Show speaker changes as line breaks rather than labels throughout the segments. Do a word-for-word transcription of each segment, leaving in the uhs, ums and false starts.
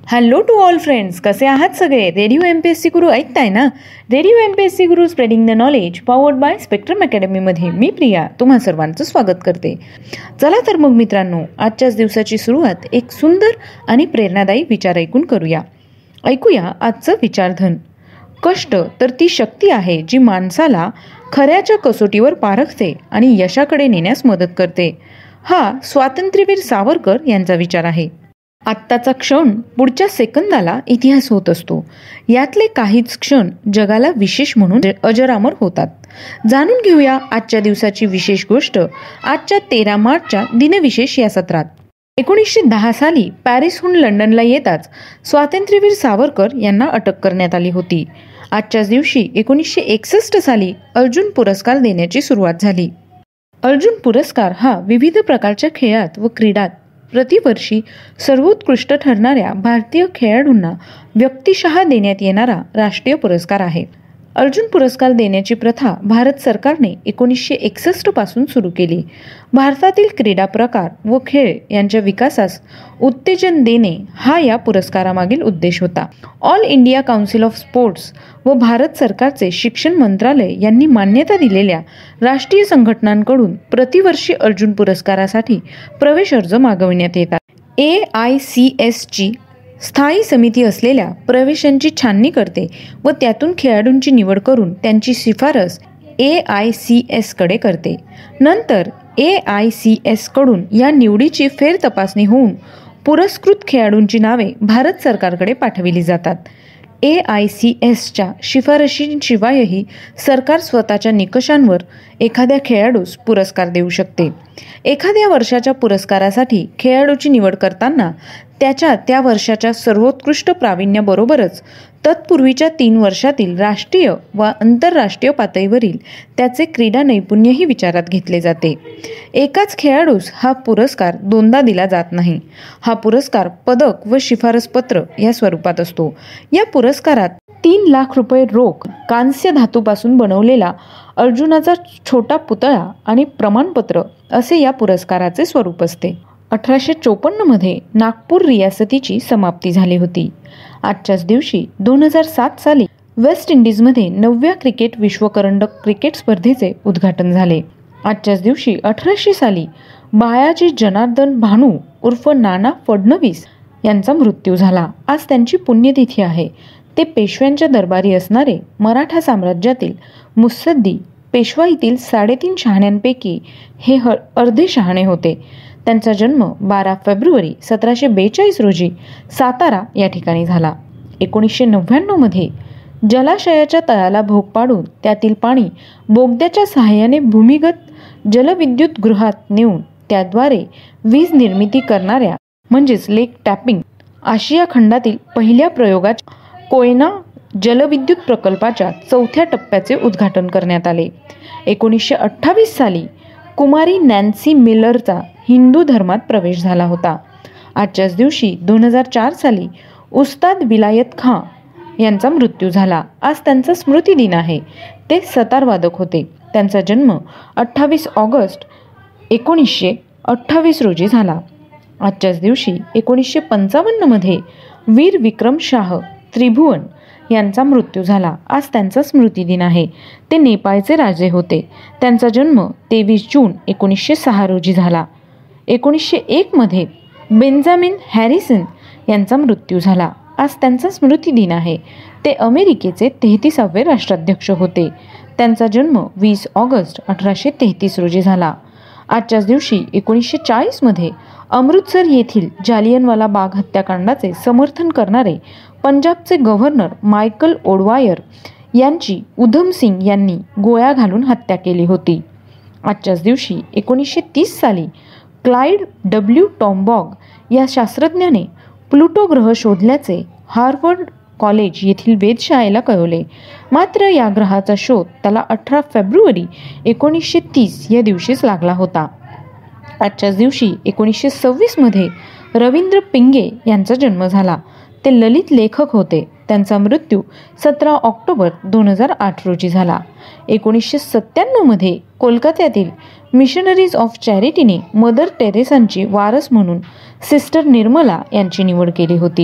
Hello to all friends, कसे आहात सगळे? Radio M P S C Guru ऐकताय ना? Radio M P S C Guru spreading the knowledge powered by Spectrum अकॅडमीमध्ये मी प्रिया तुम्हा सर्वांचं स्वागत करते. चला तर मग मित्रांनो, आजच्याच दिवसाची सुरुवात एक सुंदर आणि प्रेरणादायी विचार ऐकून करूया. ऐकूया आजचं विचारधन. कष्ट तर ती शक्ती आहे जी माणसाला खऱ्याच्या कसोटीवर पारखते आणि यशाकडे नेण्यास मदत करते. हा स्वातंत्र्यवीर सावरकर यांचा विचार आहे. आत्ताचा क्षण पुढच्या सेकंदाला इतिहास होत असतो. यातले काहीच क्षण जगाला विशेष म्हणून अजरामर होतात. जाणून घेऊया आजच्या दिवसाची विशेष गोष्ट आजच्या तेरा मार्चच्या दिनविशेष या सत्रात. एकोणीसशे दहा साली पॅरिसहून लंडनला येताच स्वातंत्र्यवीर सावरकर यांना अटक करण्यात आली होती. आजच्याच दिवशी एकोणीसशे एकसष्ट साली अर्जुन पुरस्कार देण्याची सुरुवात झाली. अर्जुन पुरस्कार हा विविध प्रकारच्या खेळात व क्रीडात प्रतिवर्षी सर्वोत्कृष्ट ठरणाऱ्या भारतीय खेळाडूंना व्यक्तिशः देण्यात येणारा राष्ट्रीय पुरस्कार आहे. अर्जुन पुरस्कार देण्याची प्रथा भारत सरकारने एकोणीसशे एकसष्ट पासून सुरू केली. भारतातील क्रीडा प्रकार व खेळ यांच्या विकासास उत्तेजन देणे हा या पुरस्कारामागील उद्देश होता. All India Council of Sports व भारत सरकारचे शिक्षण मंत्रालय यांनी मान्यता दिलेल्या राष्ट्रीय संघटनांकडून प्रतिवर्षी अर्जुन पुरस्कारासाठी प्रवेश अर्ज मागविण्यात येतात. ए आय सी एस ची स्थायी समिती असलेल्या प्रवेशांची छाननी करते व त्यातून खेळाडूंची निवड करून त्यांची शिफारस ए आय सी एस कडे करते. नंतर ए आय सी एस कडून या निवडीची फेर तपासणी होऊन पुरस्कृत खेळाडूंची नावे भारत सरकारकडे पाठविली जातात. ए आय सी एसच्या शिफारशींशिवायही सरकार स्वतःच्या निकषांवर एखाद्या खेळाडूस पुरस्कार देऊ शकते. एखाद्या वर्षाच्या पुरस्कारासाठी खेळाडूची निवड करताना त्याच्या त्या वर्षाच्या सर्वोत्कृष्ट प्रावीण्याबरोबरच तत्पूर्वीच्या तीन वर्षातील राष्ट्रीय व आंतरराष्ट्रीय पातळीवरील त्याचे क्रीडा नैपुण्यही विचारात घेतले जाते. एकाच खेळाडूस हा पुरस्कार दोनदा दिला जात नाही. हा पुरस्कार पदक व शिफारसपत्र या स्वरूपात असतो. या पुरस्कारात तीन लाख रुपये रोख, कांस्य धातूपासून बनवलेला अर्जुनाचा छोटा पुतळा आणि प्रमाणपत्र असे या पुरस्काराचे स्वरूप असते. अठराशे चोपन्नमध्ये नागपूर रियासतीची समाप्ती झाली होती. आजच्याच दिवशी दोन हजार सात साली वेस्ट इंडिजमध्ये नवव्या क्रिकेट विश्वकरंडक क्रिकेट स्पर्धेचे उद्घाटन झाले. आजच्याच दिवशी अठराशे साली बाळाजी जनार्दन भानू उर्फ नाना फडणवीस यांचा मृत्यू झाला. आज त्यांची पुण्यतिथी आहे. ते पेशव्यांच्या दरबारी असणारे मराठा साम्राज्यातील मुत्सद्दी पेशवाईतील साडेतीन शहाण्यांपैकी हे ह अर्धे शहाणे होते. त्यांचा जन्म बारा फेब्रुवारी सतराशे बेचाळीस रोजी सातारा या ठिकाणी झाला. एकोणीसशे नव्याण्णवमध्ये जलाशयाच्या तळाला भोग पाडून त्यातील पाणी बोगद्याच्या सहाय्याने भूमिगत जलविद्युत गृहात नेऊन त्याद्वारे वीज निर्मिती करणाऱ्या म्हणजेच लेक टॅपिंग आशिया खंडातील पहिल्या प्रयोगाच्या कोयना जलविद्युत प्रकल्पाच्या चौथ्या टप्प्याचे उद्घाटन करण्यात आले. एकोणीसशे अठ्ठावीस साली कुमारी नॅन्सी मिलरचा हिंदू धर्मात प्रवेश झाला होता. आजच्याच दिवशी दोन हजार चार साली उस्ताद विलायत खां यांचा मृत्यू झाला. आज त्यांचा स्मृतिदिन आहे. ते सतारवादक होते. त्यांचा जन्म अठ्ठावीस ऑगस्ट एकोणीसशे अठ्ठावीस रोजी झाला. आजच्याच दिवशी एकोणीसशे पंचावन्नमध्ये वीर विक्रम शाह त्रिभुवन यांचा मृत्यू झाला. आज त्यांचा स्मृतिदिन आहे. ते नेपाळचे राजे होते. त्यांचा जन्म तेवीस जून एकोणीसशे सहा रोजी झाला. एकोणीसशे एकमध्ये बेंजामिन हॅरिसन यांचा मृत्यू झाला. आज त्यांचा स्मृतिदिन आहे. ते अमेरिकेचे तेहतीसावे राष्ट्राध्यक्ष होते. त्यांचा जन्म वीस ऑगस्ट अठराशे तेहतीस रोजी झाला. आजच्याच दिवशी एकोणीसशे चाळीसमध्ये अमृतसर येथील जालियनवाला बाग हत्याकांडाचे समर्थन करणारे पंजाबचे गव्हर्नर मायकल ओडवायर यांची उधम सिंग यांनी गोळ्या घालून हत्या केली होती. आजच्याच दिवशी एकोणीसशे तीस साली क्लाइड डब्ल्यू टॉम्बॉग या शास्त्रज्ञाने प्लुटो ग्रह शोधल्याचे हार्वर्ड कॉलेज येथील वेधशाळेला कळवले. मात्र या ग्रहाचा शोध त्याला अठरा फेब्रुवारी एकोणीसशे तीस या दिवशीच लागला होता. आजच्याच दिवशी एकोणीसशे सव्वीसमध्ये रवींद्र पिंगे यांचा जन्म झाला. ते ललित लेखक होते. त्यांचा मृत्यू सतरा ऑक्टोबर दोन हजार आठ रोजी झाला. एकोणीसशे सत्त्याण्णवमध्ये कोलकात्यातील मिशनरीज ऑफ चॅरिटीने मदर टेरेसांची वारस म्हणून सिस्टर निर्मला यांची निवड केली होती.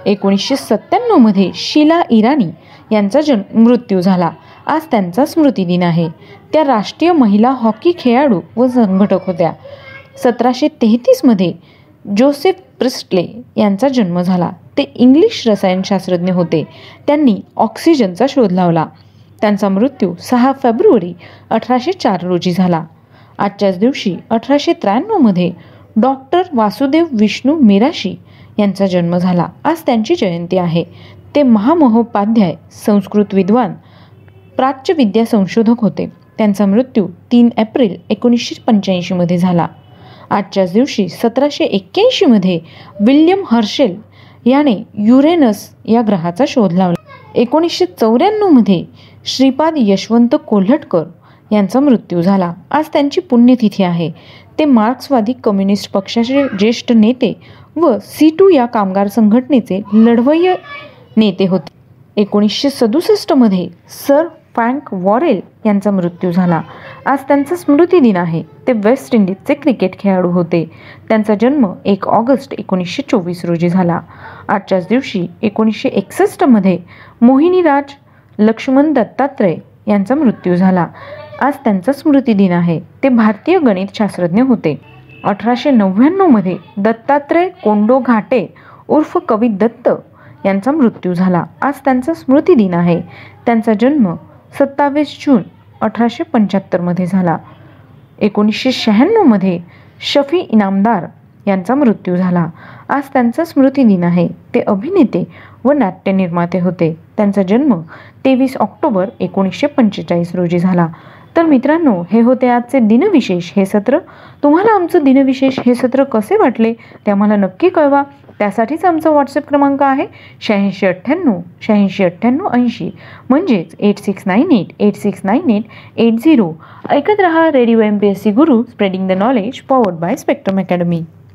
एकोणीसशे सत्त्याण्णवमध्ये शीला इराणी यांचा जन्म मृत्यू झाला. आज त्यांचा स्मृतिदिन आहे. त्या राष्ट्रीय महिला हॉकी खेळाडू व संघटक होत्या. सतराशे तेहतीसमध्ये जोसेफ प्रिस्टले यांचा जन्म झाला. ते इंग्लिश रसायनशास्त्रज्ञ होते. त्यांनी ऑक्सिजनचा शोध लावला. त्यांचा मृत्यू सहा फेब्रुवारी अठराशे चार रोजी झाला. आजच्याच दिवशी अठराशे त्र्याण्णवमध्ये डॉक्टर वासुदेव विष्णू मिराशी यांचा जन्म झाला. आज त्यांची जयंती आहे. ते महामहोपाध्याय, संस्कृत विद्वान, प्राच्यविद्या संशोधक होते. त्यांचा मृत्यू तीन एप्रिल एकोणीसशे पंच्याऐंशीमध्ये झाला. आजच्याच दिवशी सतराशे एक्क्याऐंशीमध्ये विल्यम हर्शेल याने युरेनस या ग्रहाचा शोध लावला. एकोणीसशे चौऱ्याण्णवमध्ये श्रीपाद यशवंत कोल्हटकर यांचा मृत्यू झाला. आज त्यांची पुण्यतिथी आहे. ते मार्क्सवादी कम्युनिस्ट पक्षाचे ज्येष्ठ नेते व सी टू या कामगार संघटनेचे लढवय्ये नेते होते. एकोणीसशे सदुसष्टमध्ये सर फ्रँक वॉरेल यांचा मृत्यू झाला. आज त्यांचा स्मृतिदिन आहे. ते वेस्ट इंडिजचे क्रिकेट खेळाडू होते. त्यांचा जन्म एक ऑगस्ट एकोणीसशे चोवीस रोजी झाला. आजच्याच दिवशी एकोणीसशे एकसष्टमध्ये मोहिनीराज लक्ष्मण दत्तात्रय यांचा मृत्यू झाला. आज त्यांचा स्मृतिदिन आहे. ते भारतीय गणितशास्त्रज्ञ होते. अठराशे नव्याण्णवमध्ये दत्तात्रय कोंडो घाटे उर्फ कवी दत्त यांचा मृत्यू झाला. आज त्यांचा स्मृतिदिन आहे. त्यांचा जन्म सत्तावीस जून अठराशे पंच्याहत्तरमध्ये झाला. एकोणीसशे शहाण्णवमध्ये शफी इनामदार यांचा मृत्यू झाला. आज त्यांचा स्मृतिदिन आहे. ते अभिनेते व नाट्य निर्माते होते. त्यांचा जन्म तेवीस ऑक्टोबर एकोणीसशे पंचेचाळीस रोजी झाला. तर मित्रांनो, हे होते आजचे दिनविशेष हे सत्र. तुम्हाला आमचं दिनविशेष हे सत्र कसे वाटले ते आम्हाला नक्की कळवा. त्यासाठीच आमचा व्हॉट्सअप क्रमांक आहे शहाऐंशी अठ्ठ्याण्णव शहाऐंशी अठ्ठ्याण्णव ऐंशी म्हणजेच eight six nine eight eight six nine eight eight zero. ऐकत रहा radio M P S C Guru, spreading the knowledge, powered by Spectrum academy.